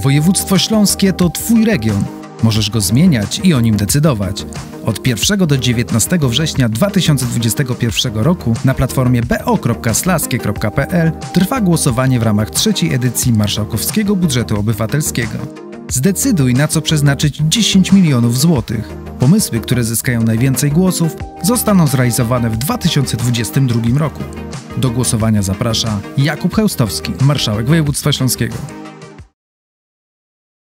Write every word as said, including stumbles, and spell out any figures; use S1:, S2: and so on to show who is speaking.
S1: Województwo śląskie to Twój region. Możesz go zmieniać i o nim decydować. Od pierwszego do dziewiętnastego września dwa tysiące dwudziestego pierwszego roku na platformie b o kropka slaskie kropka p l trwa głosowanie w ramach trzeciej edycji Marszałkowskiego Budżetu Obywatelskiego. Zdecyduj, na co przeznaczyć dziesięć milionów złotych. Pomysły, które zyskają najwięcej głosów, zostaną zrealizowane w dwa tysiące dwudziestym drugim roku. Do głosowania zaprasza Jakub Chełstowski, marszałek województwa śląskiego.